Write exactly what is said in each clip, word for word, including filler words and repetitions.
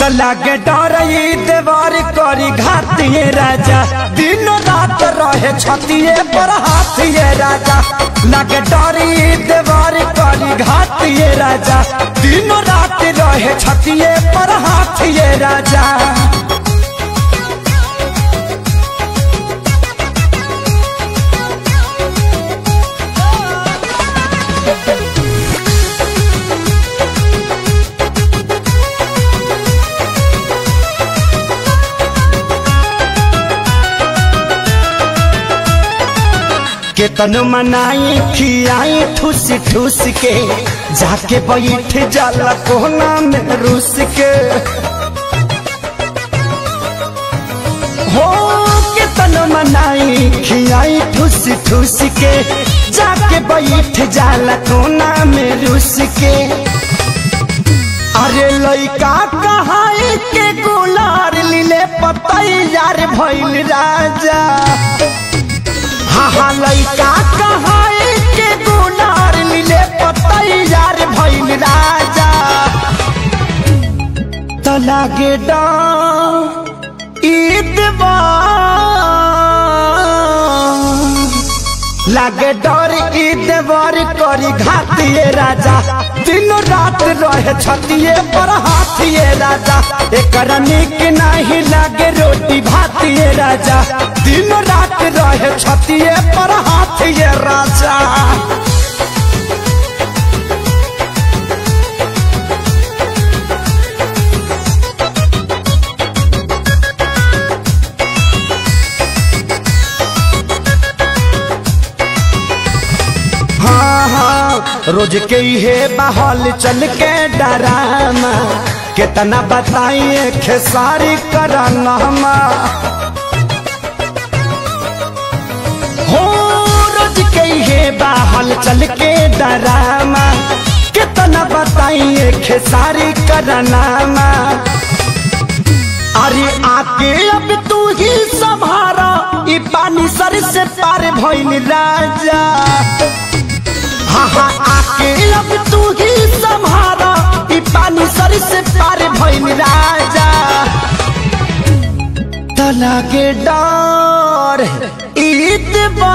लागे डर देवर करी घातिए राजा, दिन रात रहे छतिए पर हाथिए राजा। लागे डर देवर करी घातिए राजा, दिन रात रहे छतिए पर हाथिए राजा। केतन मनाई खियाई ठूस ठूस के, जाके बैठ जाला कोना में रूस के। हो केतन मनाई खियाई ठूस ठूस के, जाके बैठ जाला कोना में रूस के। अरे लइका कहाई के गुलार लीले पतई यार भइल राजा। हाँ लइका कहाई के गुनार लीले पतई यार भइल राजा। तो लागे ईद लागे डर ईद बर करी घातिए राजा, दिन रात रहे छतिए पर हाथिए राजा। एक निक नहीं लागे रोटी भातिए राजा, दिन रात रहे छतिए पर हाथिए राजा। हाँ हाँ रोज के हे बहल चल के डरामा, कितना बताइए खेसारी करना। हो रोज के हे बहल चल के डरामा, कितना बताइए खेसारी करना। अरे आके अब तू ही संभारा, ई पानी सर से पार भइल राजा। हाँ हाँ आके अब तू ही संभारा, ई पानी सर से पार भइल राजा। तो लागे डर ईद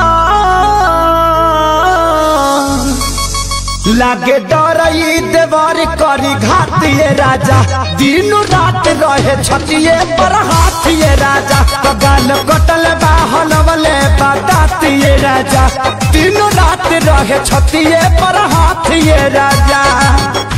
लागे डर ईद बर करी घातिए राजा, दिन रात रहे छतिए पर हाथिए राजा। गाल कटल बाहल वाले बतातिए राजा, दिन रात रहे छतिए पर हाथिए राजा।